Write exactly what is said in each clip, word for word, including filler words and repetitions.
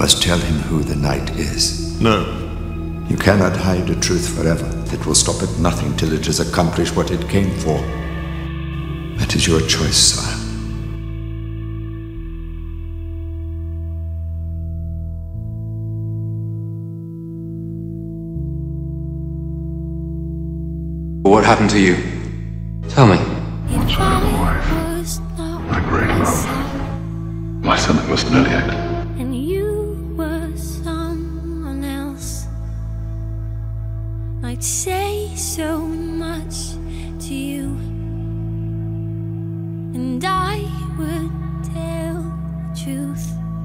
must tell him who the knight is. No. You cannot hide a truth forever. It will stop at nothing till it has accomplished what it came for. That is your choice, sire. What happened to you? Tell me. Outside of wife, my great love, my son was an idiot. And you were someone else. I'd say so much to you, and I would tell the truth,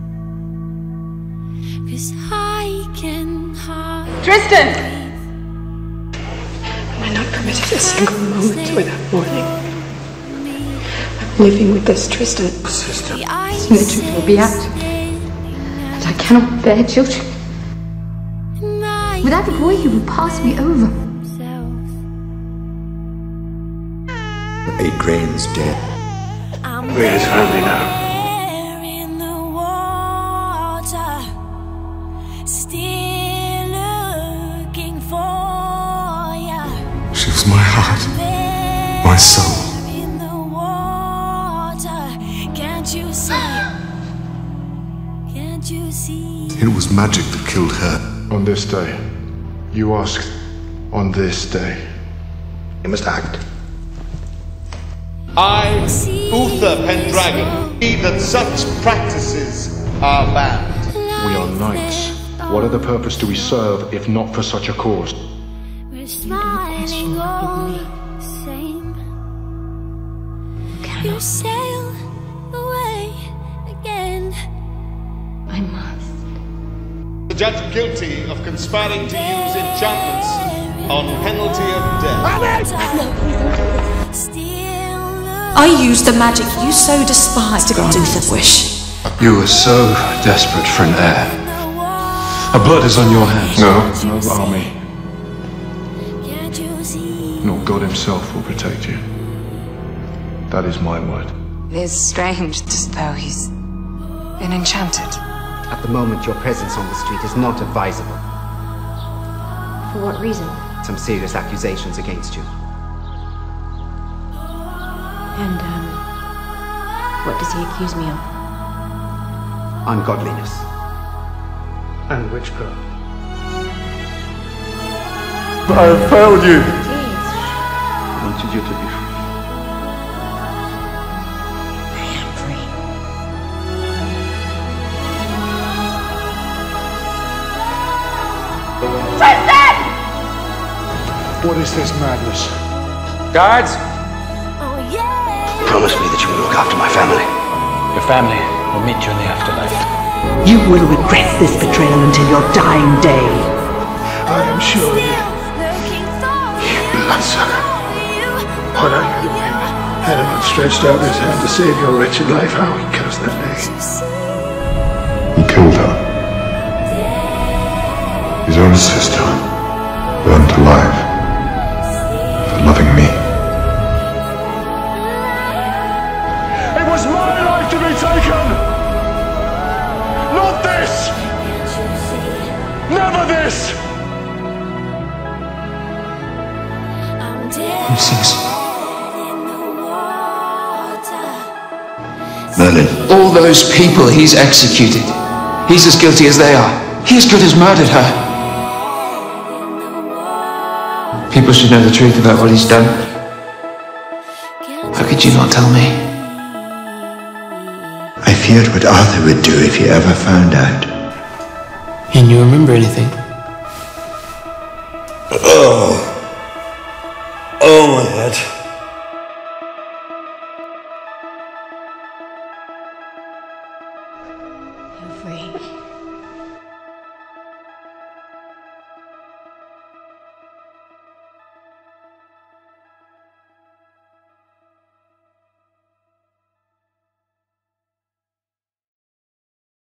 'cause I can hide. Tristan! Am I not permitted a single moment without warning? I'm living with this Tristan. Sister. The truth will be out. And I cannot bear children. Without a boy, he will pass me over. Adrian's dead. Where is family now? She was my heart, my soul. It was magic that killed her. On this day, you asked, on this day. You must act. I, Uther Pendragon, see that such practices are banned. We are knights. What other purpose do we serve if not for such a cause? We're smiling all the same. You sail away again. I must. The judge guilty of conspiring to use enchantments on penalty of death. I used the magic you so despise to grant Uther's wish. You were so desperate for an heir. Her blood is on your hands. No, no army, nor God himself will protect you. That is my word. It is strange, just though he's been enchanted. At the moment, your presence on the street is not advisable. For what reason? Some serious accusations against you. And, um, what does he accuse me of? Ungodliness. And witchcraft. I have failed you. I wanted you to be free. I am free. Tristan! What is this madness? Guards! Oh yeah. Promise me that you will look after my family. Your family will meet you in the afterlife. You will regret this betrayal until your dying day. I am sure of it. You bloodsucker. What are you doing? Camelot stretched out his hand to save your wretched life. How he cursed that name. He killed her. His own sister, burnt alive for loving me. It was my life to be taken! Not this! Never this! Who sings? Merlin. All those people he's executed. He's as guilty as they are. He as good as murdered her. People should know the truth about what he's done. How could you not tell me? I feared what Arthur would do if he ever found out. Can you remember anything? Oh. Oh my head.